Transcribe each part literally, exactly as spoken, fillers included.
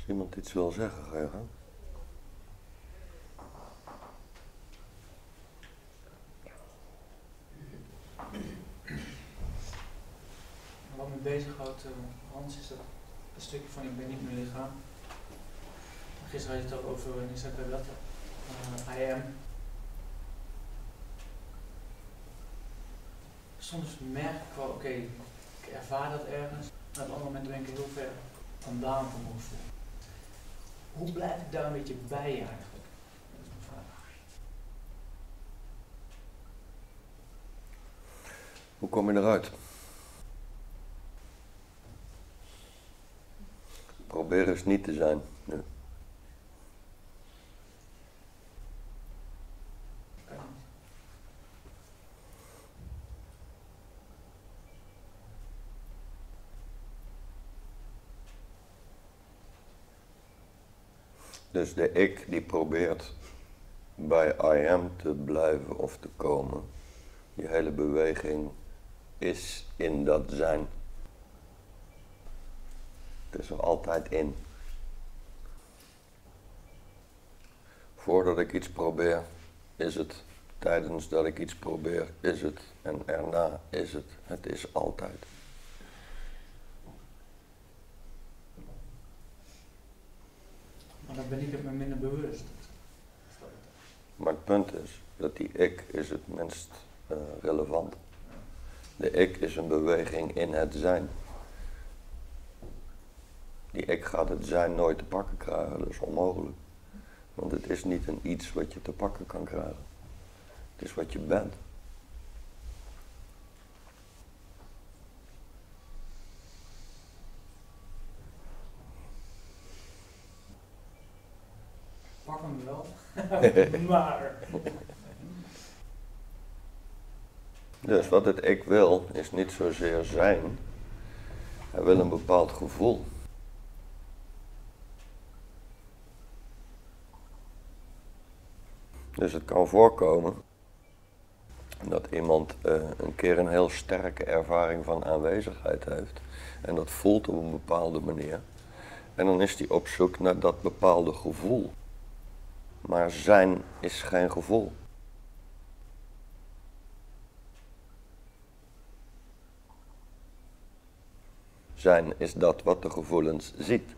iemand iets wil zeggen, ga je gang. Wat me bezighoudt, uh, Hans, is dat een stukje van ik ben niet mijn lichaam. Gisteren had je het ook over Nisaka Ratta, uh, I am. Soms merk ik wel, oké, okay, ik ervaar dat ergens, en op een ander moment ben ik er heel ver vandaan van me voelen. Hoe blijf ik daar een beetje bij eigenlijk? Dat is mijn vraag. Hoe kom je eruit? Probeer eens niet te zijn nu. Dus de ik die probeert bij I am te blijven of te komen. Die hele beweging is in dat zijn. Het is er altijd in. Voordat ik iets probeer, is het. Tijdens dat ik iets probeer, is het. En erna is het. Het is altijd. Maar dan ben ik het me minder bewust. Maar het punt is, dat die ik is het minst uh, relevant. De ik is een beweging in het zijn. Die ik gaat het zijn nooit te pakken krijgen, dat is onmogelijk. Want het is niet een iets wat je te pakken kan krijgen. Het is wat je bent. Pak hem wel, maar... Dus wat het ik wil, is niet zozeer zijn. Hij wil een bepaald gevoel. Dus het kan voorkomen dat iemand uh, een keer een heel sterke ervaring van aanwezigheid heeft. En dat voelt op een bepaalde manier. En dan is hij op zoek naar dat bepaalde gevoel. Maar zijn is geen gevoel. Zijn is dat wat de gevoelens ziet.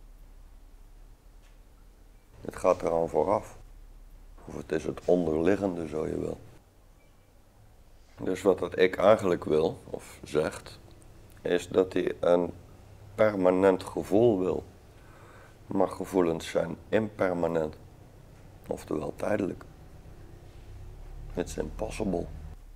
Het gaat er aan vooraf. Of het is het onderliggende, zo je wil. Dus wat dat ik eigenlijk wil, of zegt, is dat hij een permanent gevoel wil. Maar gevoelens zijn impermanent. Oftewel tijdelijk. It's impossible.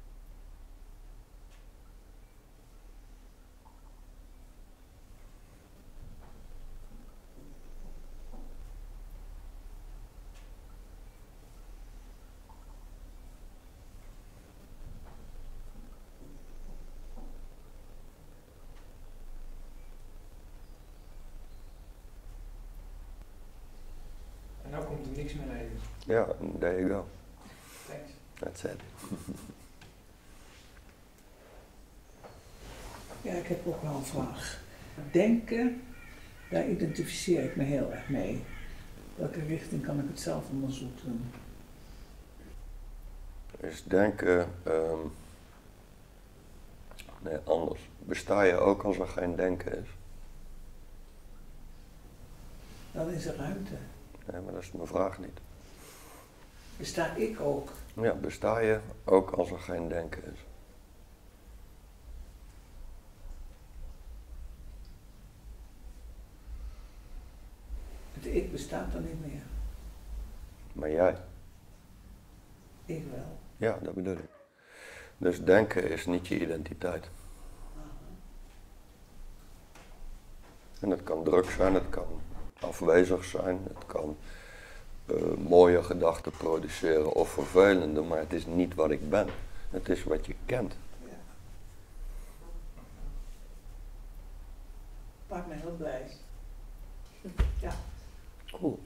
En nou komt er niks meer leven. Ja, there you go. Thanks. That's it. Ja, ik heb ook wel een vraag. Denken, daar identificeer ik me heel erg mee. Welke richting kan ik het zelf onderzoeken? Is denken, um, nee anders. Besta je ook als er geen denken is? Dan is er ruimte. Nee, maar dat is mijn vraag niet. Besta ik ook? Ja, besta je ook als er geen denken is? Het ik bestaat dan niet meer. Maar jij? Ik wel. Ja, dat bedoel ik. Dus denken is niet je identiteit. En het kan druk zijn, het kan afwezig zijn, het kan uh, mooie gedachten produceren of vervelende, maar het is niet wat ik ben. Het is wat je kent. Ja. Maakt me heel blij. Ja. Cool.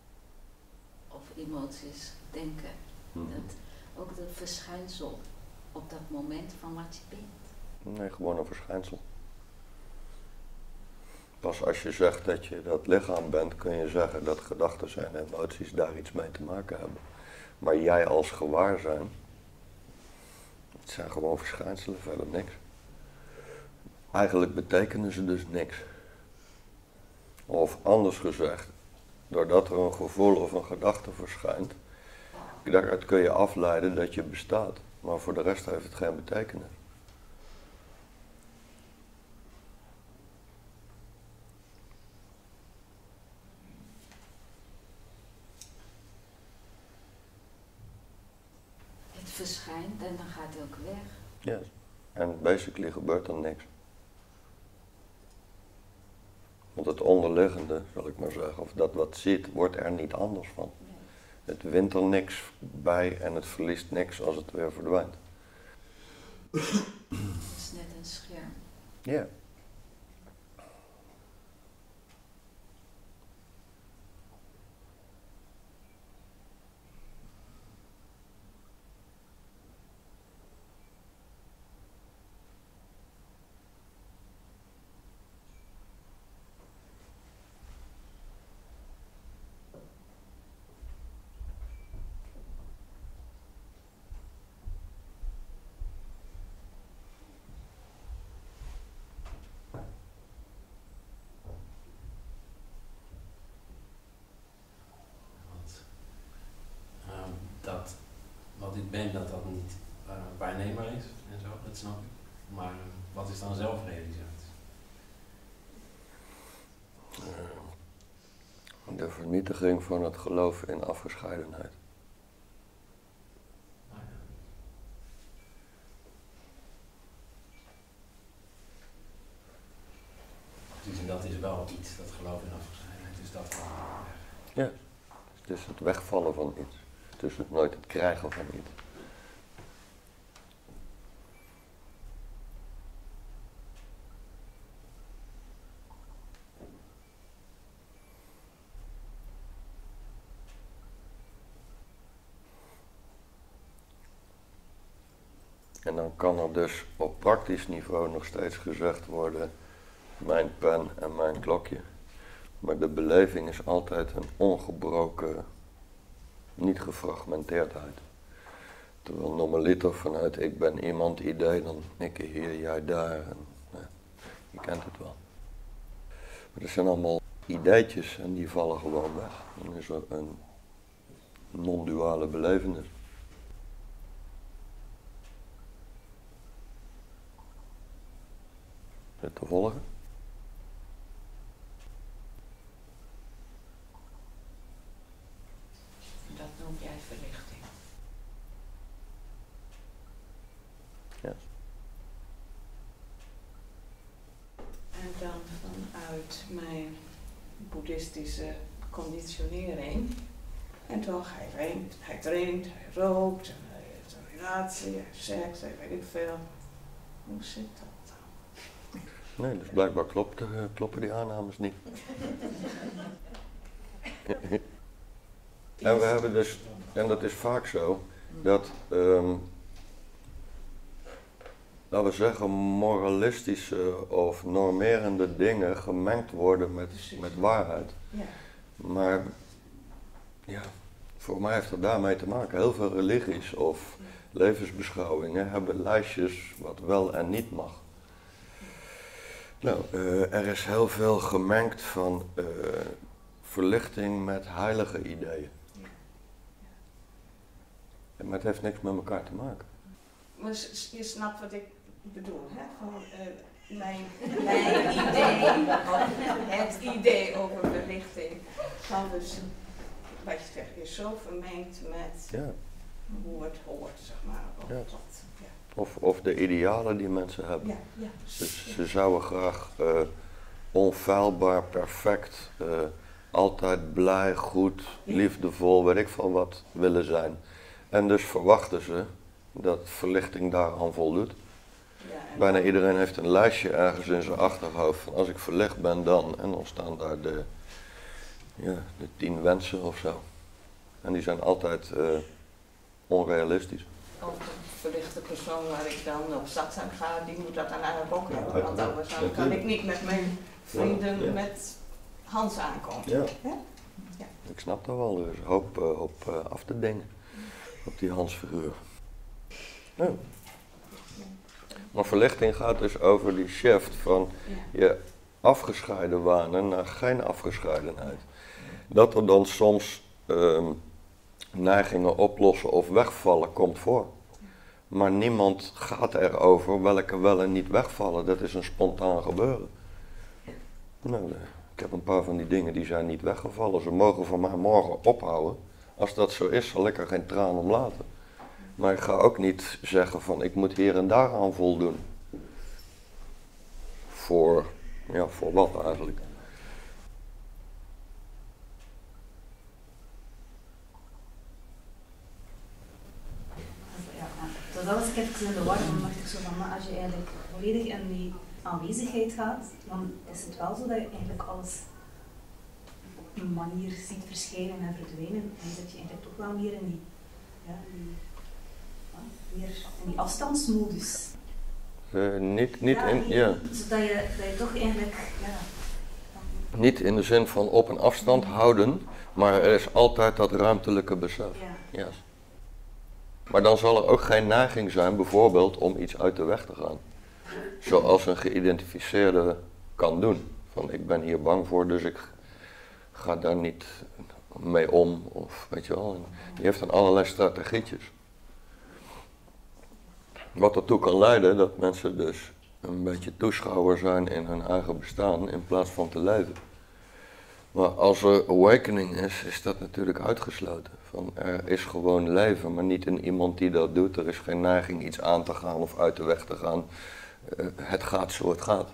Of emoties, denken. Mm-hmm. Dat, ook dat verschijnsel op dat moment van wat je bent? Nee, gewoon een verschijnsel. Pas als je zegt dat je dat lichaam bent, kun je zeggen dat gedachten en emoties daar iets mee te maken hebben. Maar jij als gewaarzijn, het zijn gewoon verschijnselen, verder niks. Eigenlijk betekenen ze dus niks. Of anders gezegd, doordat er een gevoel of een gedachte verschijnt, daaruit kun je afleiden dat je bestaat. Maar voor de rest heeft het geen betekenis. Het verschijnt en dan gaat het ook weg. Ja, yes. En basically gebeurt er niks. Want het onderliggende, zal ik maar zeggen, of dat wat ziet, wordt er niet anders van. Nee. Het wint er niks bij en het verliest niks als het weer verdwijnt. Het is net een scherm. Ja. Yeah. Dat wat ik ben, dat dat niet uh, waarneembaar is en zo, dat snap ik. Maar uh, wat is dan zelfrealisatie? Uh, de vernietiging van het geloof in afgescheidenheid. Ah, ja. Dus en dat is wel iets, dat geloof in afgescheidenheid, dus dat gaat weg. Ja, het is het wegvallen van iets. Het is het nooit het krijgen van iets. En dan kan er dus op praktisch niveau nog steeds gezegd worden, mijn pen en mijn klokje. Maar de beleving is altijd een ongebroken, niet gefragmenteerdheid. Terwijl normaliter vanuit ik ben iemand idee, dan ik hier, jij daar. En, ja, je kent het wel. Maar er zijn allemaal ideetjes en die vallen gewoon weg. Dan is er een non-duale belevenis. Is het te volgen? Dat noem jij verlichting. Ja. En dan vanuit mijn boeddhistische conditionering. En toch, hij drinkt, hij drinkt, hij rookt, hij heeft een relatie, hij heeft seks, hij weet ik veel. Hoe zit dat dan? Nee, dus blijkbaar klopt, uh, kloppen die aannames niet. En we hebben dus, en dat is vaak zo, dat, um, laten we zeggen, moralistische of normerende dingen gemengd worden met, met waarheid. Ja. Maar, ja, voor mij heeft het daarmee te maken. Heel veel religies of levensbeschouwingen hebben lijstjes wat wel en niet mag. Nou, uh, er is heel veel gemengd van uh, verlichting met heilige ideeën. Maar het heeft niks met elkaar te maken. Maar je snapt wat ik bedoel, hè? Van, uh, mijn, mijn idee, het idee over verlichting, van dus, wat je zegt, is zo vermengd met Ja. hoe het hoort, zeg maar. Of, Ja. wat, ja. Of, of de idealen die mensen hebben. Ja, ja. Ze, ze zouden graag uh, onfeilbaar, perfect, uh, altijd blij, goed, liefdevol, weet ik veel wat, willen zijn. En dus verwachten ze dat verlichting daaraan voldoet. Ja, en Bijna iedereen heeft een lijstje ergens in zijn achterhoofd van als ik verlicht ben dan. En dan staan daar de, ja, de tien wensen of zo. En die zijn altijd uh, onrealistisch. Over verlichte persoon waar ik dan op satsang ga, die moet dat dan eigenlijk ook hebben. Ja, Want anders dan natuurlijk. kan ik niet met mijn vrienden Ja, ja. met Hans aankomen. Ja. Ja? Ja. Ik snap dat wel, er is een hoop uh, op uh, af te dingen. Op die Hans-figuur. Ja. Maar verlichting gaat dus over die shift van Ja. je afgescheiden wanen naar geen afgescheidenheid. Dat er dan soms um, neigingen oplossen of wegvallen komt voor. Maar niemand gaat erover welke wel en niet wegvallen. Dat is een spontaan gebeuren. Nou, ik heb een paar van die dingen die zijn niet weggevallen. Ze mogen van mij morgen ophouden. Als dat zo is, zal ik er geen traan om laten. Maar ik ga ook niet zeggen van ik moet hier en daar aan voldoen. Voor, ja, voor wat eigenlijk? Ja, dus dat was ik even in de war, dan dacht ik zo van, maar als je eigenlijk volledig in die aanwezigheid gaat, dan is het wel zo dat je eigenlijk alles op een manier ziet verschijnen en verdwijnen. En dan zit je eigenlijk toch wel meer in die, ja, die, ja, meer in die afstandsmodus. Uh, niet, niet, ja, in, niet, ja. Zodat je, dat je toch eigenlijk, ja. Niet in de zin van op een afstand houden, maar er is altijd dat ruimtelijke besef. Ja. Yes. Maar dan zal er ook geen neiging zijn, bijvoorbeeld, om iets uit de weg te gaan. Zoals een geïdentificeerde kan doen. Van ik ben hier bang voor, dus ik ga daar niet mee om. Of weet je wel. En die heeft dan allerlei strategietjes. Wat ertoe kan leiden dat mensen dus een beetje toeschouwer zijn in hun eigen bestaan in plaats van te leven. Maar als er awakening is, is dat natuurlijk uitgesloten. Van er is gewoon leven, maar niet in iemand die dat doet. Er is geen neiging iets aan te gaan of uit de weg te gaan. Uh, het gaat zo het gaat.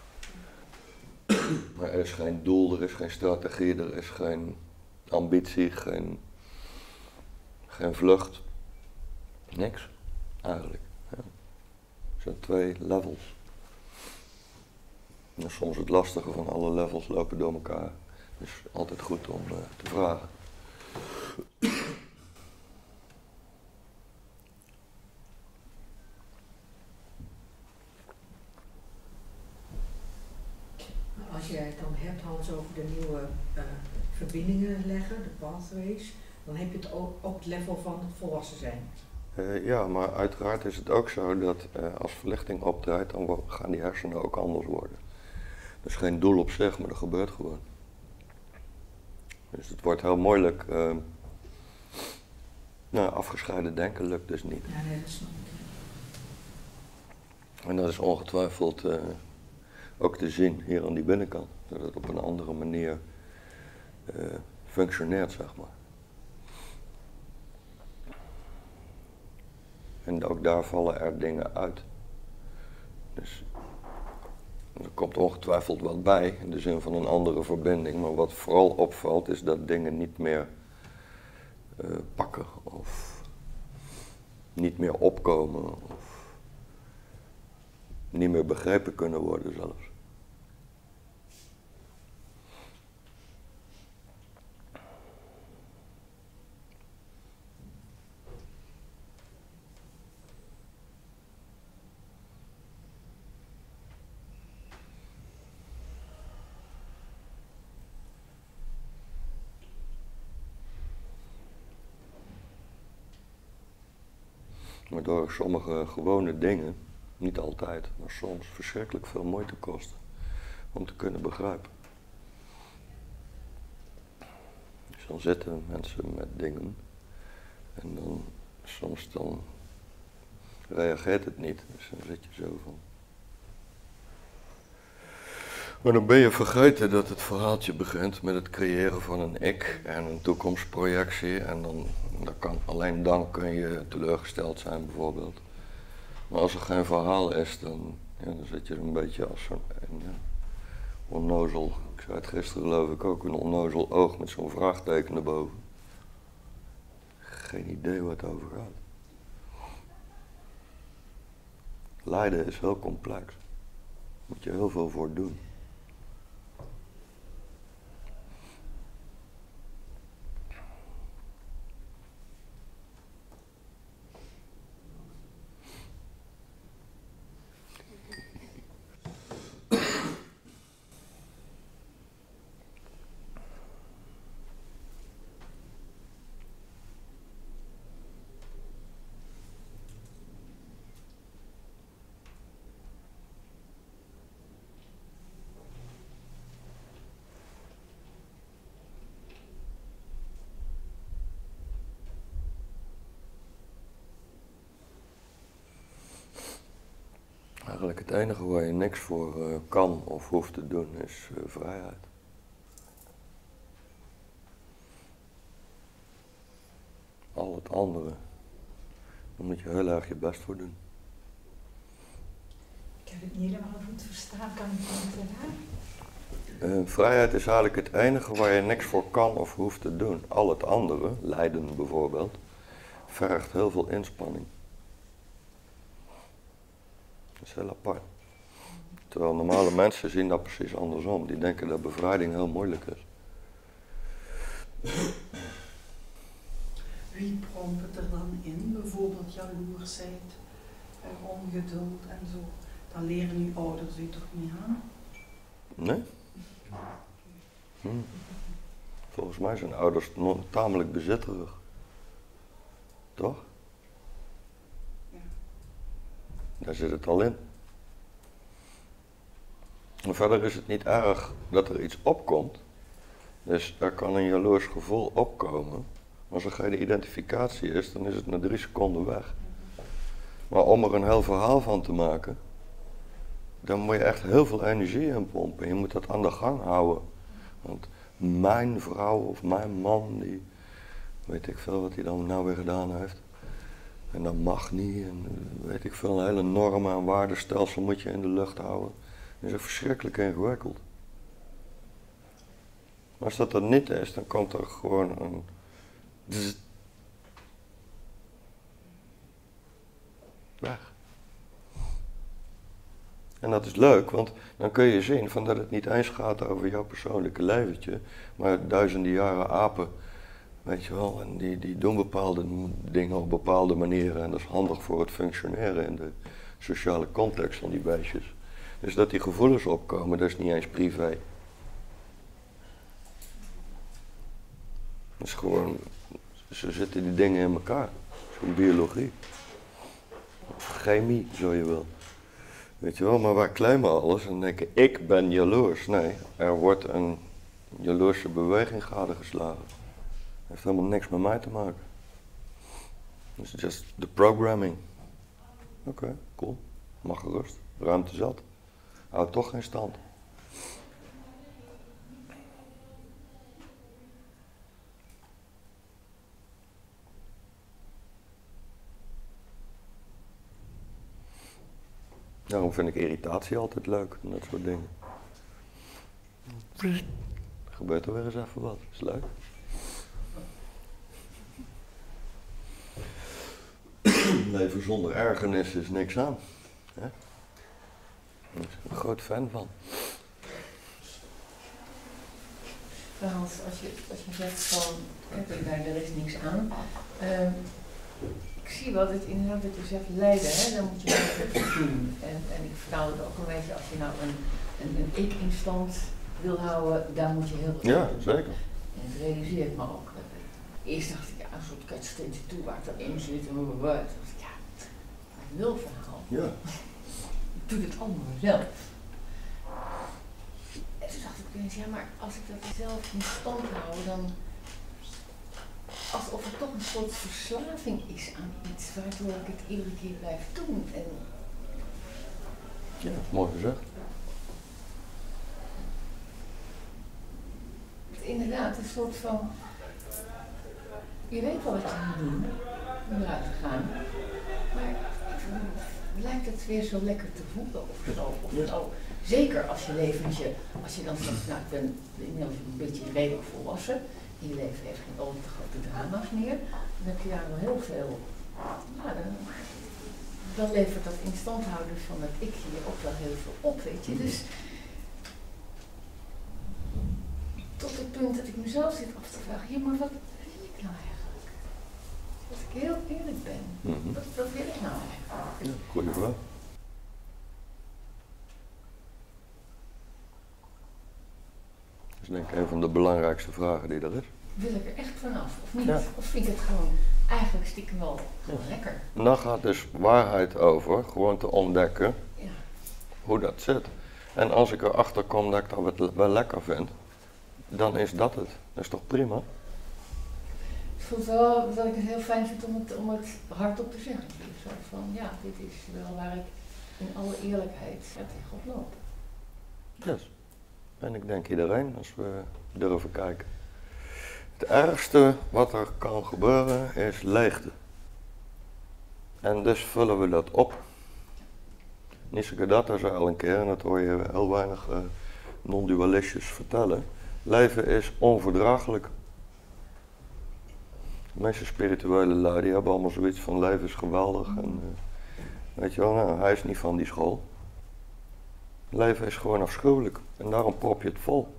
Maar er is geen doel, er is geen strategie, er is geen ambitie, geen, geen vlucht. Niks, eigenlijk. Ja. Er zijn twee levels. En soms het lastige van alle levels lopen door elkaar. Dus altijd goed om uh, te vragen. Als jij het dan hebt, Hans, over de nieuwe uh, verbindingen leggen, de pathways, dan heb je het ook op het level van volwassen zijn. Uh, ja, maar uiteraard is het ook zo dat uh, als verlichting opdraait, dan gaan die hersenen ook anders worden. Dat is geen doel op zich, maar dat gebeurt gewoon. Dus het wordt heel moeilijk. Uh, nou, afgescheiden denken lukt dus niet. Ja, nee, dat snap ik. En dat is ongetwijfeld uh, ook te zien hier aan die binnenkant. Dat het op een andere manier uh, functioneert, zeg maar. En ook daar vallen er dingen uit. Dus er komt ongetwijfeld wat bij, in de zin van een andere verbinding. Maar wat vooral opvalt, is dat dingen niet meer uh, pakken of niet meer opkomen of niet meer begrepen kunnen worden zelfs. Waardoor sommige gewone dingen, niet altijd, maar soms verschrikkelijk veel moeite kosten om te kunnen begrijpen. Dus dan zitten mensen met dingen en dan soms dan reageert het niet, dus dan zit je zo van. Maar dan ben je vergeten dat het verhaaltje begint met het creëren van een ik en een toekomstprojectie. En dan, dan kan, alleen dan kun je teleurgesteld zijn bijvoorbeeld. Maar als er geen verhaal is, dan, ja, dan zit je er een beetje als zo'n ja, onnozel. Ik zei het gisteren geloof ik ook, een onnozel oog met zo'n vraagteken erboven. Geen idee waar het over gaat. Lijden is heel complex. Daar moet je heel veel voor doen. Het enige waar je niks voor uh, kan of hoeft te doen is uh, vrijheid. Al het andere, daar moet je heel erg je best voor doen. Ik heb het niet helemaal goed verstaan, kan ik het niet herhalen? Uh, vrijheid is eigenlijk het enige waar je niks voor kan of hoeft te doen. Al het andere, lijden bijvoorbeeld, vergt heel veel inspanning. Dat is heel apart. Terwijl normale mensen zien dat precies andersom. Die denken dat bevrijding heel moeilijk is. Wie prompert er dan in? Bijvoorbeeld jaloersheid, uh, ongeduld en zo. Dan leren nu ouders u toch niet aan? Nee? Hm. Volgens mij zijn ouders no- tamelijk bezitterig. Toch? Ja. Daar zit het al in. En verder is het niet erg dat er iets opkomt. Dus er kan een jaloers gevoel opkomen. Als er geen identificatie is, dan is het na drie seconden weg. Maar om er een heel verhaal van te maken, dan moet je echt heel veel energie in pompen. Je moet dat aan de gang houden. Want mijn vrouw of mijn man, die weet ik veel wat hij dan nou weer gedaan heeft. En dat mag niet. En weet ik veel, een hele normen- en waardestelsel moet je in de lucht houden. Dat is echt verschrikkelijk ingewikkeld. Maar als dat er niet is, dan komt er gewoon een... Zzz. Weg. En dat is leuk, want dan kun je zien van dat het niet eens gaat over jouw persoonlijke leventje, maar duizenden jaren apen, weet je wel, en die, die doen bepaalde dingen op bepaalde manieren en dat is handig voor het functioneren in de sociale context van die beestjes. Dus dat die gevoelens opkomen, dat is niet eens privé. Dat is gewoon, zo zitten die dingen in elkaar. Zo'n biologie. Of chemie, zo je wil. Weet je wel, maar wij claimen alles en denken, ik ben jaloers. Nee, er wordt een jaloerse beweging gadegeslagen. Dat heeft helemaal niks met mij te maken. It's just the programming. Oké, okay, cool. Mag gerust. Ruimte zat. Houdt toch geen stand. Daarom vind ik irritatie altijd leuk en dat soort dingen. Er gebeurt er weer eens even wat, is leuk. Leven zonder ergernis is niks aan. Hè? Daar ben ik een groot fan van. Hans, als je, als je zegt van, daar er is niks aan. Uh, ik zie wel dat inderdaad dat je zegt lijden, hè, dan moet je wel even doen. En, en ik vertaal het ook een beetje, als je nou een, een, een ik in stand wil houden, daar moet je heel veel Ja, doen. zeker. En het realiseert me ook. Eerst dacht ik, ja, een soort catch twenty-two waar ik dan in zit en wat. Toen dacht ik, ja, een lulverhaal. Ja. Ik doe het allemaal zelf. En toen dacht ik opeens, ja, maar als ik dat zelf in stand hou, dan alsof er toch een soort verslaving is aan iets, waardoor ik het iedere keer blijf doen. En Ja, mooi gezegd. inderdaad, een soort van, je weet wel wat je moet doen, om eruit te gaan, maar lijkt het weer zo lekker te voelen of zo. Of zo. Zeker als je leventje, als je dan zegt, nou ik ben inmiddels een beetje redelijk volwassen, in je leven heeft geen al te grote drama's meer, dan heb je daar wel heel veel, nou, dan, dan levert dat in stand houden van het ik hier ook wel heel veel op, weet je. Dus tot het punt dat ik mezelf zit af te vragen, ja maar wat wil ik nou eigenlijk? Als ik heel eerlijk ben, Mm-hmm. wat, wat wil ik nou eigenlijk? Ja, goeie vraag. Dat is denk ik een van de belangrijkste vragen die er is. Wil ik er echt vanaf of niet? Ja. Of vind ik het gewoon eigenlijk stiekem wel gewoon Ja. lekker? En dan gaat dus waarheid over, gewoon te ontdekken Ja. hoe dat zit. En als ik erachter kom dat ik dat wel- wel lekker vind, dan is dat het. Dat is toch prima? Ik voel wel dat ik het heel fijn vind om het, om het hardop te zeggen. Zo van, ja, dit is wel waar ik in alle eerlijkheid gaat hij goed lopen. Yes. En ik denk iedereen, als we durven kijken. Het ergste wat er kan gebeuren is leegte. En dus vullen we dat op. Nisargadatta zei al een keer, en dat hoor je heel weinig uh, non-dualistjes vertellen. Leven is onverdraaglijk. De meeste spirituele lui die hebben allemaal zoiets van leven is geweldig. En, uh, weet je wel, nou, hij is niet van die school. Leven is gewoon afschuwelijk. En daarom prop je het vol.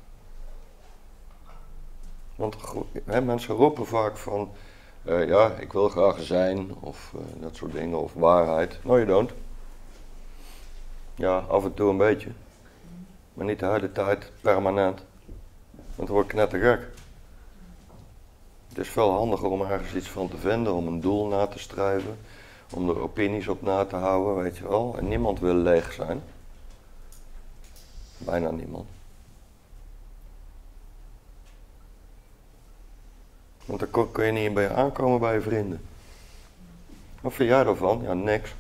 Want he, mensen roepen vaak van, uh, ja, ik wil graag zijn, of uh, dat soort dingen, of waarheid. No, you don't. Ja, af en toe een beetje. Maar niet de hele tijd, permanent. Want dan word ik knettergek. Het is veel handiger om ergens iets van te vinden, om een doel na te streven, om er opinies op na te houden, weet je wel. En niemand wil leeg zijn. Bijna niemand. Want dan kun je niet bij je aankomen bij je vrienden. Wat vind jij ervan? Ja, niks.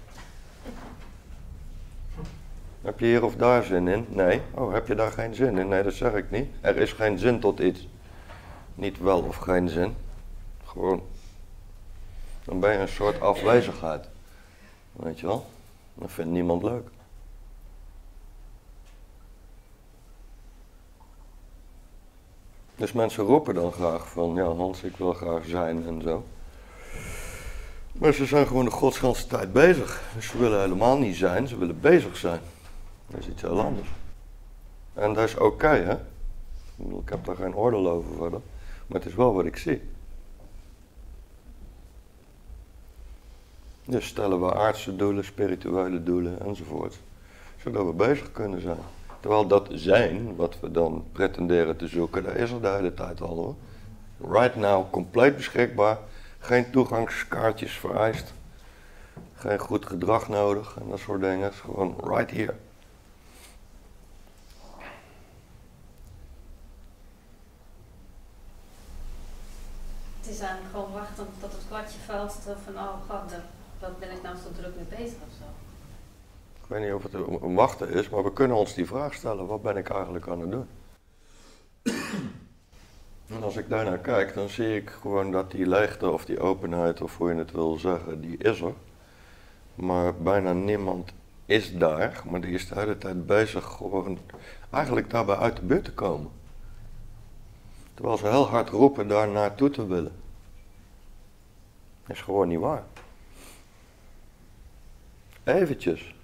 Heb je hier of daar zin in? Nee. Oh, heb je daar geen zin in? Nee, dat zeg ik niet. Er is geen zin tot iets. Niet wel of geen zin. Gewoon. Dan ben je een soort afwezigheid. Weet je wel? Dat vindt niemand leuk. Dus mensen roepen dan graag van, ja Hans, ik wil graag zijn en zo. Maar ze zijn gewoon de godsganse tijd bezig. Dus ze willen helemaal niet zijn, ze willen bezig zijn. Dat is iets heel anders. En dat is oké, okay, hè. Ik heb daar geen oordeel over verder. Maar het is wel wat ik zie. Dus stellen we aardse doelen, spirituele doelen enzovoort. Zodat we bezig kunnen zijn. Terwijl dat zijn, wat we dan pretenderen te zoeken, daar is er de hele tijd al hoor. Right now, compleet beschikbaar. Geen toegangskaartjes vereist. Geen goed gedrag nodig en dat soort dingen. Het is gewoon right here. Het is eigenlijk gewoon wachten tot het kwartje valt van oh god, wat ben ik nou zo druk mee bezig of zo. Ik weet niet of het een wachten is, maar we kunnen ons die vraag stellen, wat ben ik eigenlijk aan het doen? En als ik daarnaar kijk, dan zie ik gewoon dat die leegte of die openheid, of hoe je het wil zeggen, die is er. Maar bijna niemand is daar, maar die is de hele tijd bezig gewoon eigenlijk daarbij uit de buurt te komen. Terwijl ze heel hard roepen daar naartoe te willen. Dat is gewoon niet waar. Eventjes.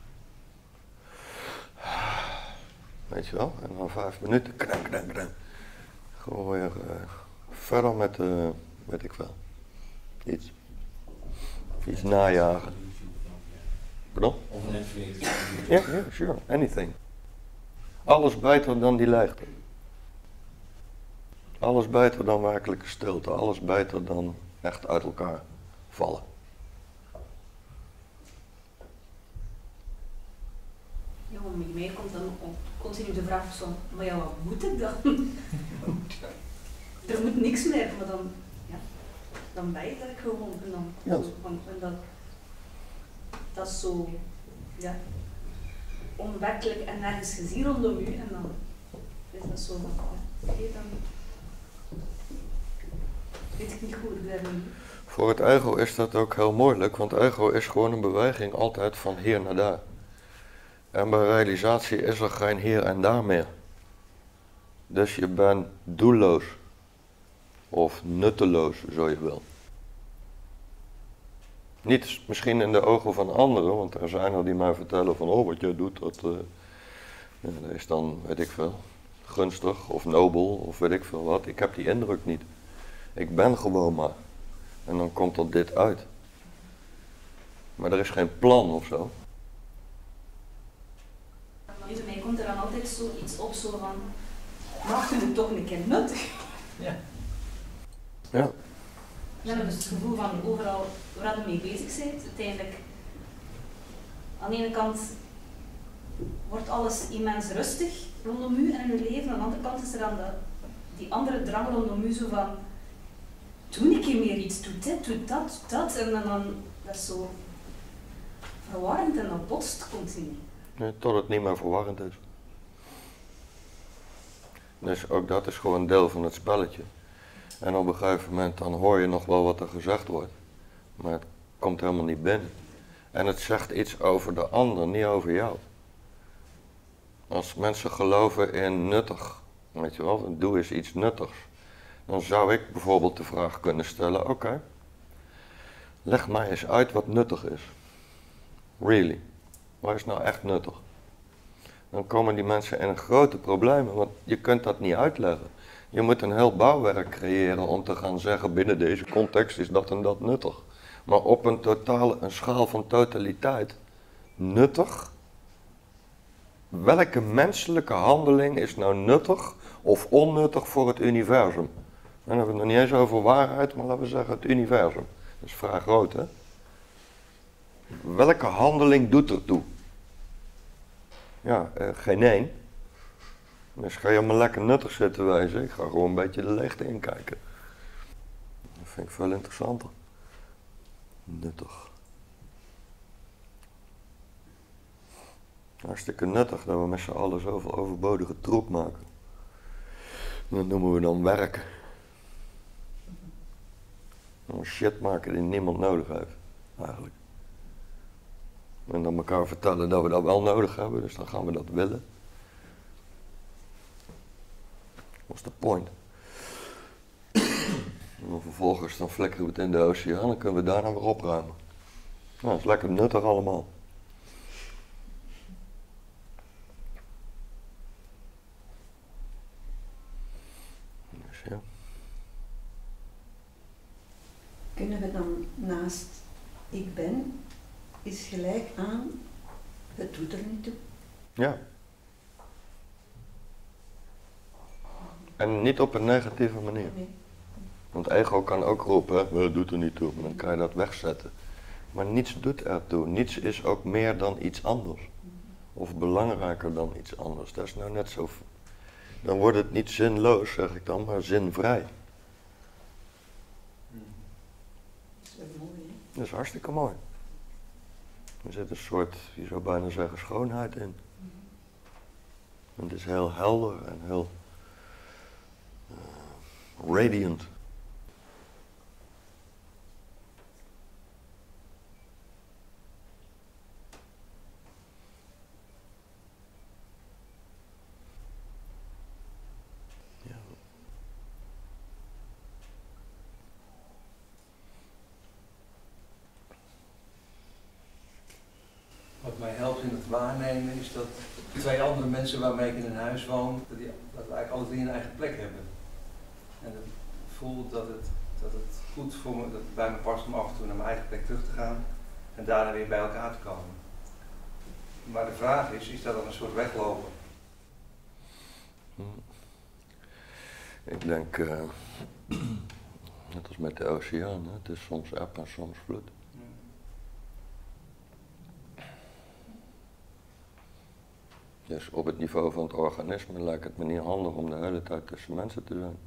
Weet je wel, en dan vijf minuten, krank, krank, krank. Gewoon weer uh, verder met, uh, weet ik wel, iets. Iets najagen. Pardon? Of Netflix. Ja, yeah, yeah, sure, anything. Alles beter dan die leegte. Alles beter dan werkelijke stilte. Alles beter dan echt uit elkaar vallen. Ja, maar meer komt dan continu de vraag zo, maar ja, wat moet ik dan? Er moet niks meer, maar dan, ja, dan ben je er gewoon. En dan, ja. zo, en dat, dat is zo, ja, onwerkelijk en nergens gezien rondom u. En dan is dat zo van, ja, okay, dan weet ik niet goed hoe ik daar nu. Voor het ego is dat ook heel moeilijk, want ego is gewoon een beweging altijd van hier naar daar. En bij realisatie is er geen hier en daar meer. Dus je bent doelloos. Of nutteloos, zo je wil. Niet misschien in de ogen van anderen, want er zijn er die mij vertellen van, oh wat jij doet, dat, uh, ja, dat is dan, weet ik veel, gunstig of nobel of weet ik veel wat. Ik heb die indruk niet. Ik ben gewoon maar. En dan komt er dit uit. Maar er is geen plan of zo. Bij mij komt er dan altijd zoiets op, zo van, mag je het toch een keer nuttig? Ja. Ja. Ja, dus het gevoel van overal waar je mee bezig bent, uiteindelijk, aan de ene kant wordt alles immens rustig rondom u en in uw leven, aan de andere kant is er dan de, die andere drang rondom u zo van, doe een keer meer iets, doe dit, doe dat, doe dat, en dan, dan dat is zo verwarrend en dat botst continu. Nee, tot het niet meer verwarrend is. Dus ook dat is gewoon deel van het spelletje. En op een gegeven moment dan hoor je nog wel wat er gezegd wordt. Maar het komt helemaal niet binnen. En het zegt iets over de ander, niet over jou. Als mensen geloven in nuttig, weet je wel, doe eens iets nuttigs. Dan zou ik bijvoorbeeld de vraag kunnen stellen, oké, okay, leg mij eens uit wat nuttig is. Really, wat is nou echt nuttig? Dan komen die mensen in grote problemen, want je kunt dat niet uitleggen. Je moet een heel bouwwerk creëren om te gaan zeggen, binnen deze context is dat en dat nuttig. Maar op een totale, een schaal van totaliteit, nuttig? Welke menselijke handeling is nou nuttig of onnuttig voor het universum? En dan hebben we het nog niet eens over waarheid, maar laten we zeggen het universum. Dat is vrij groot, hè? Welke handeling doet ertoe? Ja, eh, geen één. Dus ga je maar lekker nuttig zitten wijzen. Ik ga gewoon een beetje de leegte inkijken. Dat vind ik veel interessanter. Nuttig. Hartstikke nuttig dat we met z'n allen zoveel overbodige troep maken. Dat noemen we dan werken. Een shit maken die niemand nodig heeft, eigenlijk. En dan elkaar vertellen dat we dat wel nodig hebben, dus dan gaan we dat willen. Dat is de point. En dan vervolgens dan flikkeren we het in de oceaan en kunnen we daarna weer opruimen. Nou, dat is lekker nuttig allemaal. Dus ja. Kunnen we dan naast ik ben, is gelijk aan, het doet er niet toe? Ja. En niet op een negatieve manier. Nee. Want ego kan ook roepen, het doet er niet toe, dan kan je dat wegzetten. Maar niets doet ertoe. Niets is ook meer dan iets anders. Of belangrijker dan iets anders. Dat is nou net zo. Dan wordt het niet zinloos, zeg ik dan, maar zinvrij. Dat is wel mooi, hè? Dat is hartstikke mooi. Er zit een soort, je zou bijna zeggen, schoonheid in. En het is heel helder en heel uh, radiant. Wat mij helpt in het waarnemen is dat twee andere mensen waarmee ik in een huis woon, dat, die, dat we eigenlijk alle drie een eigen plek hebben. En dat ik voel dat het, dat het goed voor me, dat het bij me past om af en toe naar mijn eigen plek terug te gaan en daarna weer bij elkaar te komen. Maar de vraag is, is dat dan een soort weglopen? Ik denk, uh, net als met de oceaan, hè? Het is soms eb en soms vloed. Dus op het niveau van het organisme lijkt het me niet handig om de hele tijd tussen mensen te zijn.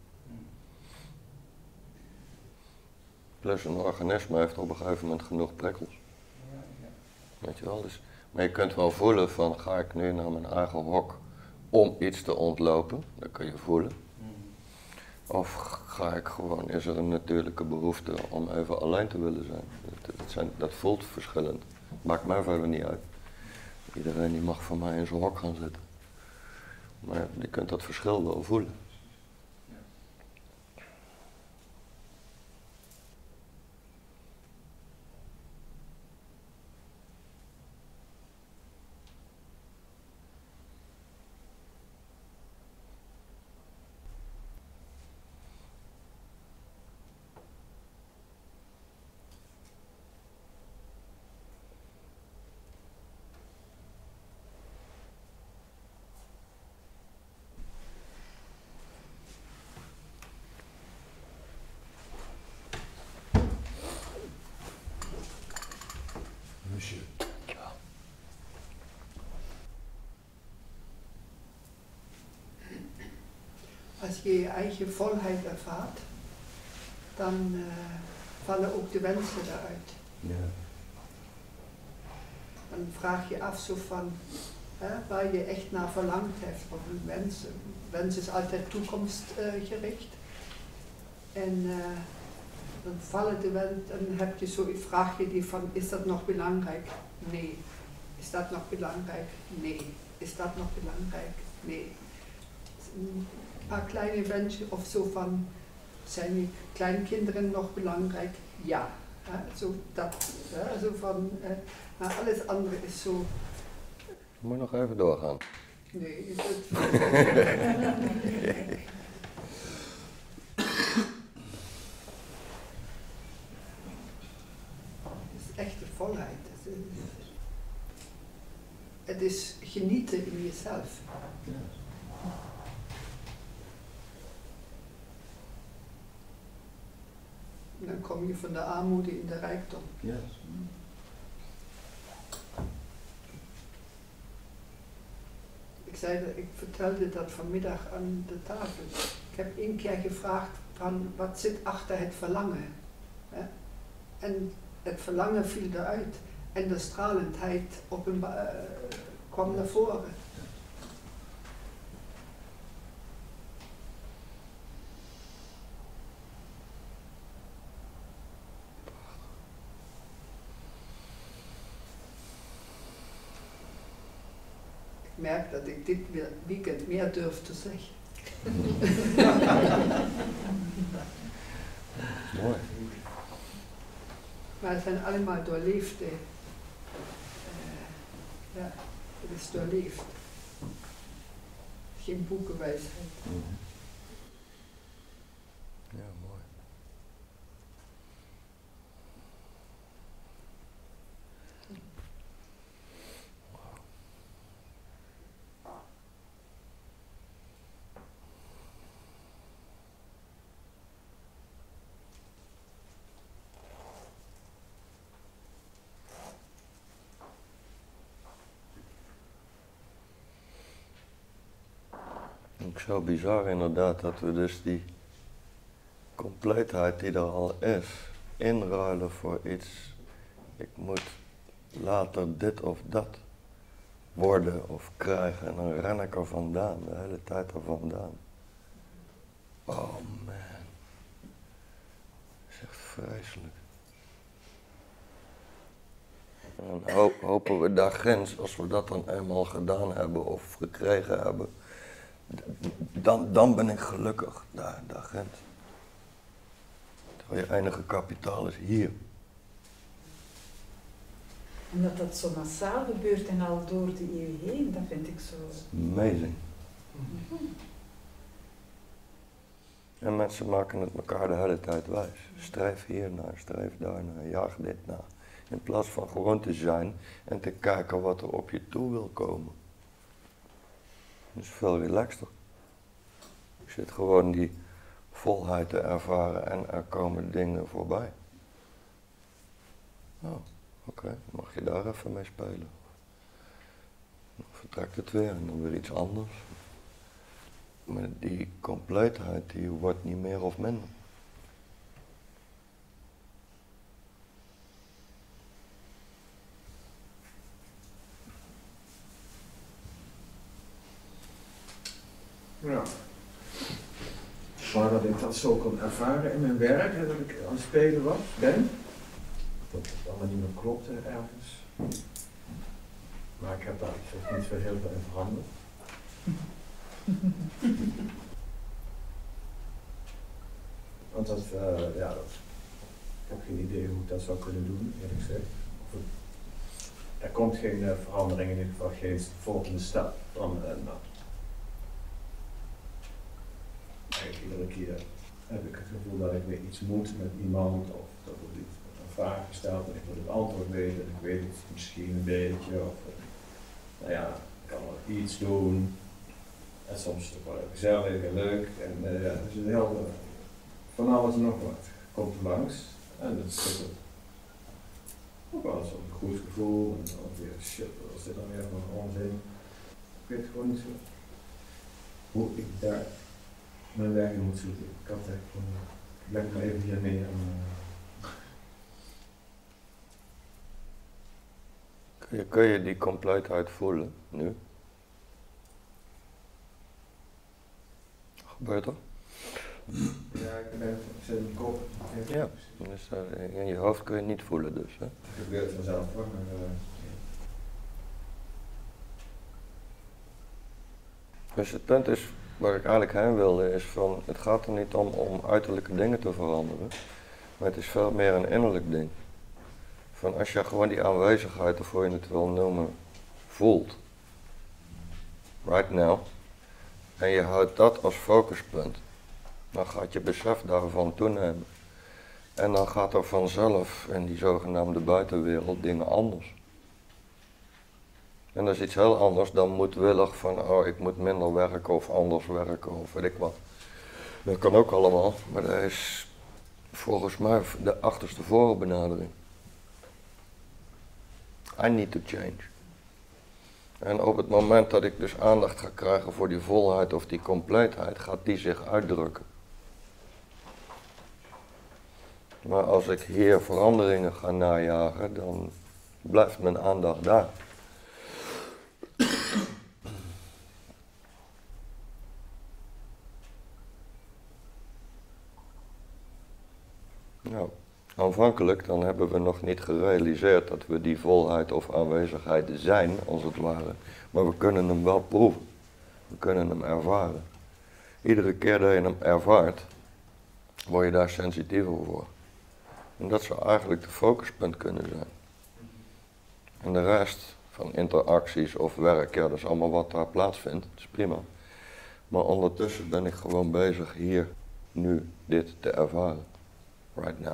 Plus een organisme heeft op een gegeven moment genoeg prikkels. Weet je wel, dus, maar je kunt wel voelen van, ga ik nu naar mijn eigen hok om iets te ontlopen, dat kun je voelen. Of ga ik gewoon, is er een natuurlijke behoefte om even alleen te willen zijn. Dat, dat, zijn, dat voelt verschillend, maakt mij verder niet uit. Iedereen die mag van mij in zijn hok gaan zitten. Maar je kunt dat verschil wel voelen. Als je je eigen volheid ervaart, dan uh, vallen ook de wensen eruit. Ja. dan vraag je af zo van, hè, waar je echt naar verlangd hebt, of een wens. Een wens is altijd toekomstgericht. Uh, en uh, dan vallen de wens, dan heb je zo, vraag je die van, is dat nog belangrijk? Nee. Is dat nog belangrijk? Nee. Is dat nog belangrijk? Nee. Een paar kleine wensjes of zo van, zijn die kleinkinderen nog belangrijk? Ja. Hè, zo dat, hè, zo van, uh, maar alles andere is zo. Moet nog even doorgaan. Nee, is het. Het is echte volheid. Het is, het is genieten in jezelf. En dan kom je van de armoede in de rijkdom. Yes. Ik, zei dat, ik vertelde dat vanmiddag aan de tafel. Ik heb één keer gevraagd van wat zit achter het verlangen. Hè? En het verlangen viel eruit en de stralendheid openbaar, uh, kwam naar voren. Ik merk dat ik dit weekend meer durf te zeggen. Mooi. Maar het zijn allemaal doorleefde. Uh, ja, het is doorleefd. Geen boekenwijsheid. Mm-hmm. Ja, mooi. Ook zo bizar inderdaad dat we dus die compleetheid die er al is, inruilen voor iets. Ik moet later dit of dat worden of krijgen en dan ren ik er vandaan, de hele tijd er vandaan. Oh man, dat is echt vreselijk. En dan hoop, hopen we daar grens, als we dat dan eenmaal gedaan hebben of gekregen hebben, dan, dan ben ik gelukkig, daar, daar grens. Terwijl je enige kapitaal is hier. Omdat dat zo massaal gebeurt en al door de eeuw heen, dat vind ik zo. Amazing. Mm-hmm. En mensen maken het elkaar de hele tijd wijs. Streef hiernaar, streef daarnaar, jaag dit na. In plaats van gewoon te zijn en te kijken wat er op je toe wil komen. Dat is veel relaxter. Je zit gewoon die volheid te ervaren en er komen dingen voorbij. Nou, oké, okay, mag je daar even mee spelen. Dan vertrekt het weer en dan weer iets anders. Maar die compleetheid, die wordt niet meer of minder. Ja. Maar dat ik dat zo kon ervaren in mijn werk, hè, dat ik aan het spelen was, ben. Dat het allemaal niet meer klopte ergens. Maar ik heb daar eigenlijk niet zo heel veel in veranderd. Want dat, uh, ja, dat, ik heb geen idee hoe ik dat zou kunnen doen, eerlijk gezegd. Of het, er komt geen uh, verandering, in ieder geval geen volgende stap van uh, nou. Eigenlijk iedere keer heb ik het gevoel dat ik weer iets moet met iemand of dat er iets een vraag gesteld en ik wil het antwoord weten en ik weet het misschien een beetje of nou ja, ik kan wel iets doen en soms is het ook wel gezellig en leuk en uh, ja, dus heel uh, van alles en nog wat komt er langs en dat is ook, ook wel zo'n goed gevoel en dan weer shit, wat is dit dan weer voor onzin? Ik weet gewoon niet zo hoe ik daar mijn werk in moet zoeken. Ik had echt van, leg me even hier neer. En, uh... Oké. Je kun je die compleetheid voelen, nu? Gebeurt er? Ja, ik ben zit in mijn kop. Ja, dus uh, in je hoofd kun je niet voelen dus. Hè? Het gebeurt vanzelf hoor, maar... Uh, Dus het punt is, waar ik eigenlijk heen wilde, is van, het gaat er niet om om uiterlijke dingen te veranderen, maar het is veel meer een innerlijk ding. Van als je gewoon die aanwezigheid, of hoe je het wil noemen, voelt, right now, en je houdt dat als focuspunt, dan gaat je besef daarvan toenemen. En dan gaat er vanzelf in die zogenaamde buitenwereld dingen anders. En dat is iets heel anders dan moedwillig van, oh ik moet minder werken of anders werken of weet ik wat. Dat kan ook allemaal, maar dat is volgens mij de achterste voorbenadering. I need to change. En op het moment dat ik dus aandacht ga krijgen voor die volheid of die compleetheid, gaat die zich uitdrukken. Maar als ik hier veranderingen ga najagen, dan blijft mijn aandacht daar. Nou, aanvankelijk dan hebben we nog niet gerealiseerd dat we die volheid of aanwezigheid zijn, als het ware. Maar we kunnen hem wel proeven. We kunnen hem ervaren. Iedere keer dat je hem ervaart, word je daar sensitiever voor. En dat zou eigenlijk de focuspunt kunnen zijn. En de rest van interacties of werk, ja, dat is allemaal wat daar plaatsvindt. Dat is prima. Maar ondertussen ben ik gewoon bezig hier, nu, dit te ervaren. Right now.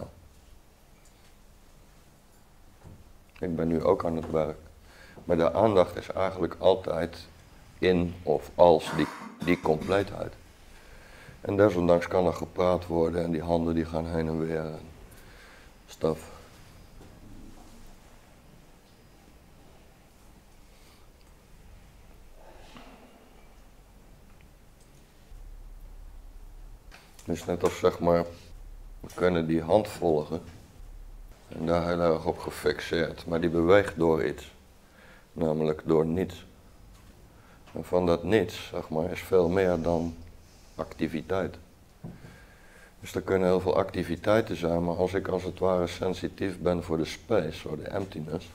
Ik ben nu ook aan het werk. Maar de aandacht is eigenlijk altijd in of als die, die compleetheid. En desondanks kan er gepraat worden en die handen die gaan heen en weer en stuff. Dus net als zeg maar, we kunnen die hand volgen en daar heel erg op gefixeerd, maar die beweegt door iets, namelijk door niets. En van dat niets, zeg maar, is veel meer dan activiteit. Dus er kunnen heel veel activiteiten zijn, maar als ik als het ware sensitief ben voor de space, voor de emptiness,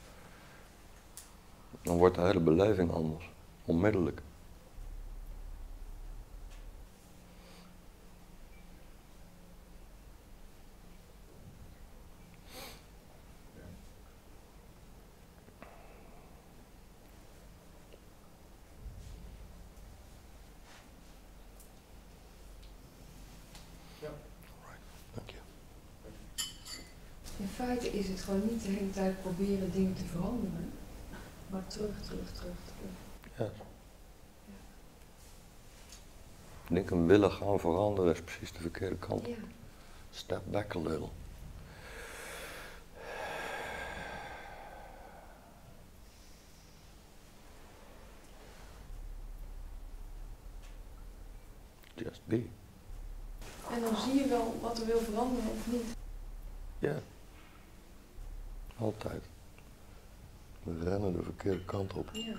dan wordt de hele beleving anders, onmiddellijk. In feite is het gewoon niet de hele tijd proberen dingen te veranderen, maar terug, terug, terug, terug. Ja. Ik denk een willen gaan veranderen is precies de verkeerde kant. Ja. Step back a little. Just be. En dan zie je wel wat er wil veranderen of niet. Ja. Altijd. We rennen de verkeerde kant op. Ja.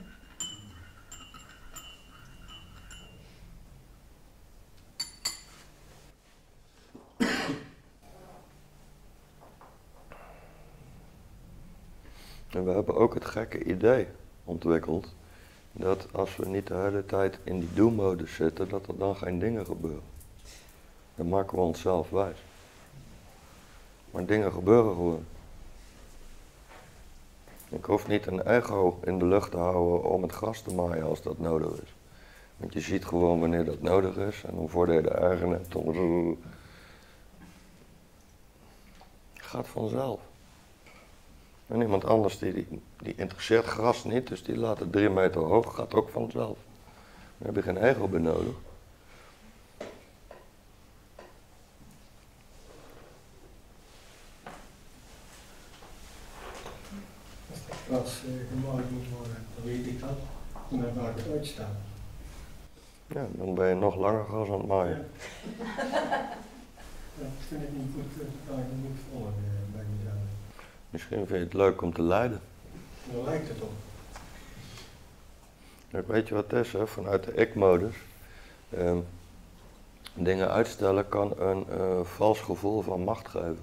En we hebben ook het gekke idee ontwikkeld dat als we niet de hele tijd in die do-modus zitten, dat er dan geen dingen gebeuren. Dan maken we onszelf wijs. Maar dingen gebeuren gewoon. Ik hoef niet een ego in de lucht te houden om het gras te maaien als dat nodig is. Want je ziet gewoon wanneer dat nodig is en hoe voordat je de eigen hebt, dan... Het gaat vanzelf. En iemand anders die, die, die interesseert gras niet, dus die laat het drie meter hoog, gaat ook vanzelf. Dan heb je geen ego benodigd. Gras uh, gemaaid moet worden, dan weet ik dat. En dan ga ik het uitstaan. Ja, dan ben je nog langer gras aan het maaien. Ja. Ja, dat vind ik niet goed, dat kan ik niet volgen uh, bij mezelf. Misschien vind je het leuk om te lijden. Daar lijkt het op. Ik weet je wat het is, hè? Vanuit de ik-modus. Uh, dingen uitstellen kan een uh, vals gevoel van macht geven.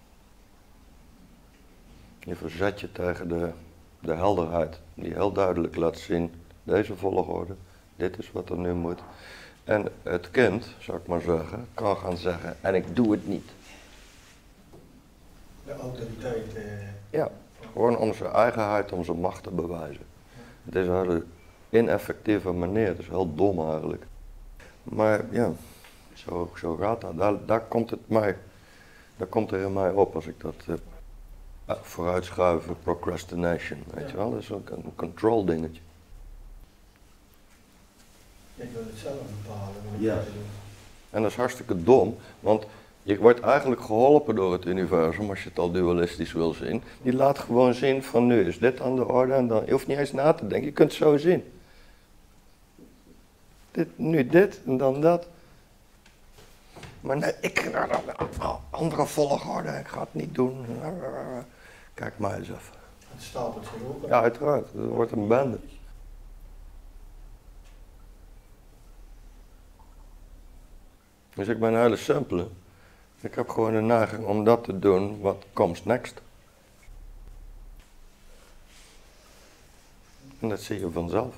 Je verzet je tegen de, de helderheid, die heel duidelijk laat zien, deze volgorde, dit is wat er nu moet. En het kind, zou ik maar zeggen, kan gaan zeggen, en ik doe het niet. De autoriteit. Eh. Ja, gewoon om zijn eigenheid, om zijn macht te bewijzen. Het is een hele ineffectieve manier, het is heel dom eigenlijk. Maar ja, zo, zo gaat dat. Daar, daar komt het mij, daar komt er in mij op als ik dat uh, vooruitschuiven, procrastination, weet je wel. Dat is ook een control dingetje. Ik wil het zelf bepalen. Ja. En dat is hartstikke dom, want je wordt eigenlijk geholpen door het universum, als je het al dualistisch wil zien. Die laat gewoon zien van nu is dit aan de orde en dan, je hoeft niet eens na te denken, je kunt het zo zien. Dit, nu dit en dan dat. Maar nee, ik, andere volgorde, ik ga het niet doen. Kijk maar eens even. Het stapelt zich op. Ja, uiteraard, het wordt een bende. Dus ik ben een hele simpele. Ik heb gewoon de neiging om dat te doen wat comes next. En dat zie je vanzelf.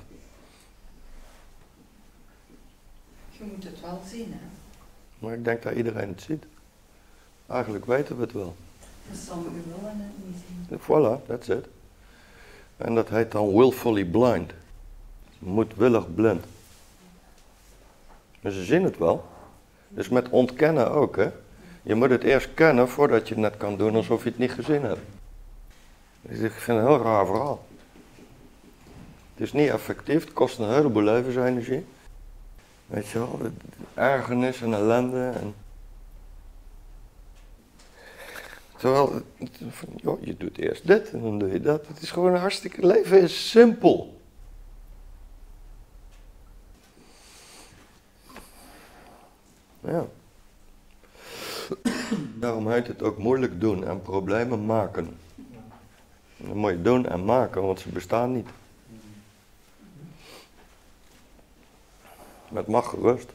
Je moet het wel zien, hè? Maar ik denk dat iedereen het ziet. Eigenlijk weten we het wel. En sommigen willen het niet zien. Voilà, that's it. En dat heet dan willfully blind. Moedwillig blind. Dus ze zien het wel. Dus met ontkennen ook, hè. Je moet het eerst kennen voordat je het net kan doen alsof je het niet gezien hebt. Dus ik vind het een heel raar verhaal. Het is niet effectief, het kost een heleboel levensenergie. Weet je wel, ergernis en ellende. En... Terwijl, joh, je doet eerst dit en dan doe je dat. Het is gewoon een hartstikke, leven is simpel. Ja. Daarom heet het ook moeilijk doen en problemen maken. Dat moet je doen en maken, want ze bestaan niet. Maar het mag gerust.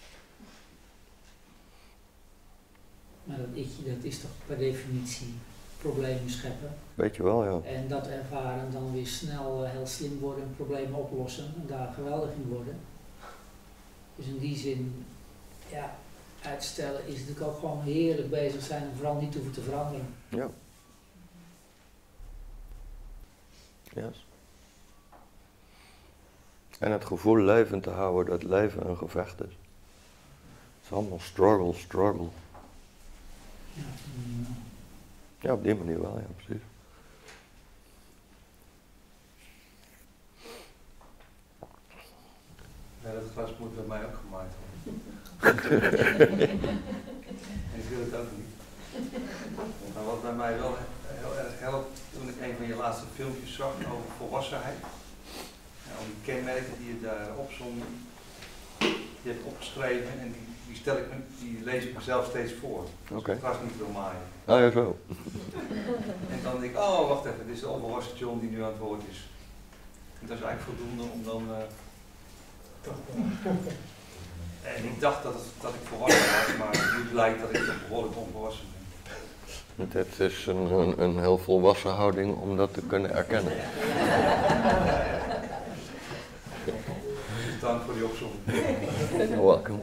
Maar dat ikje, dat is toch per definitie problemen scheppen. Weet je wel, ja. En dat ervaren en dan weer snel uh, heel slim worden en problemen oplossen en daar geweldig in worden. Dus in die zin, ja, uitstellen is natuurlijk ook gewoon heerlijk bezig zijn en vooral niet hoeven te veranderen. Ja. Yes. En het gevoel levend te houden dat leven een gevecht is. Het is allemaal struggle, struggle. Ja, mm. Ja, op die manier wel, ja, precies. Ja, dat glas moet bij mij ook gemaakt worden. En ik wil het ook niet. Maar wat bij mij wel heel erg helpt, toen ik een van je laatste filmpjes zag over volwassenheid. En al die kenmerken die je daar opzond, die hebt opgeschreven en die, die, stel ik me, die lees ik mezelf steeds voor. Oké. Okay. Ik was niet wil maaien. Ah ja, zo. En dan denk ik, oh wacht even, dit is de onvolwassen John die nu aan het woord is. En dat is eigenlijk voldoende om dan... Uh, en ik dacht dat, het, dat ik volwassen was, maar nu blijkt dat ik toch behoorlijk onvolwassen ben. Het is een, een, een heel volwassen houding om dat te kunnen erkennen. Dus dank voor die opzomming. You're welcome.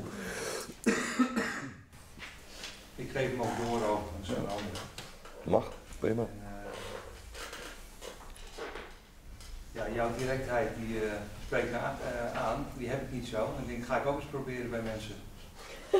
Ik geef hem ook door overigens aan anderen. Mag, prima. En, uh, ja, jouw directheid die uh, spreekt me aan, uh, aan, die heb ik niet zo. En ik denk, ga ik ook eens proberen bij mensen. Dus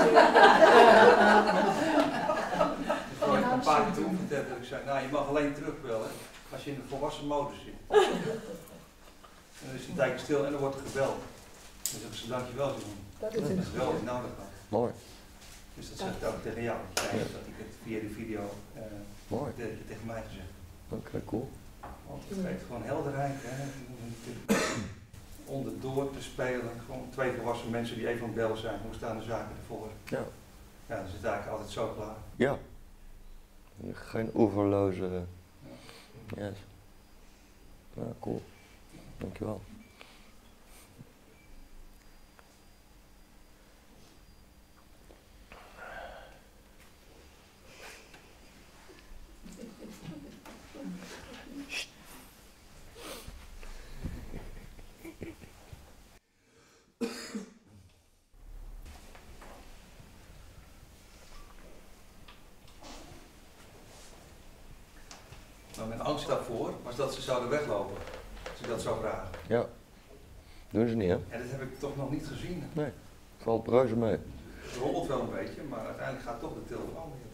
voor ik een paar keer geoefend heb, dat ik zei, nou je mag alleen terugbellen als je in de volwassen modus zit. En dan is het een tijdje stil en dan wordt er gebeld. Dan zeggen ze, dankjewel Jeroen. Dat is Dat het. is wel wat ik nodig had. Mooi. Dus dat zeg ik ook tegen jou. Ik zei dat ik het via de video uh, Mooi. tegen, tegen mij gezegd. Oké, okay, cool. Want het geeft gewoon helderheid. Hè. Onderdoor te spelen. Gewoon twee volwassen mensen die even aan het bellen zijn. Hoe staan de zaken ervoor? Ja. Ja, dan zit eigenlijk altijd zo klaar. Ja. Geen oeverloze... Yes. Ja, cool. Dankjewel. Maar mijn angst daarvoor was dat ze zouden weglopen, als ik dat zou vragen. Ja, doen ze niet, hè? En dat heb ik toch nog niet gezien. Nee, valt reuze mee. Het rommelt wel een beetje, maar uiteindelijk gaat toch de telefoon weer.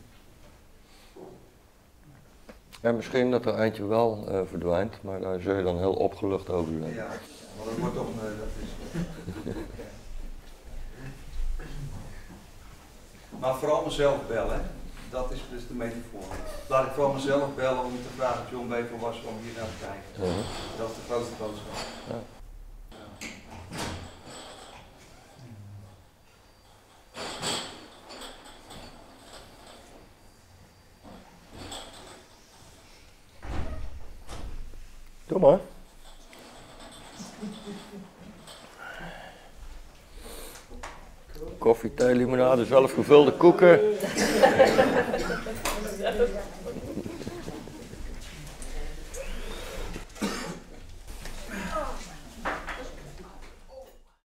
Ja, misschien dat er eindje wel uh, verdwijnt, maar daar zul je dan heel opgelucht over zijn. Ja, want dat wordt toch een... Uh, dat is, uh, maar vooral mezelf bellen, dat is dus de metafoor. Laat ik vooral mezelf bellen om te vragen of John Bever was om hier naar te kijken. Uh-huh. Dat is de grootste boodschap. Ja. Doe maar. Koffie, thee, limonade, zelfgevulde koeken.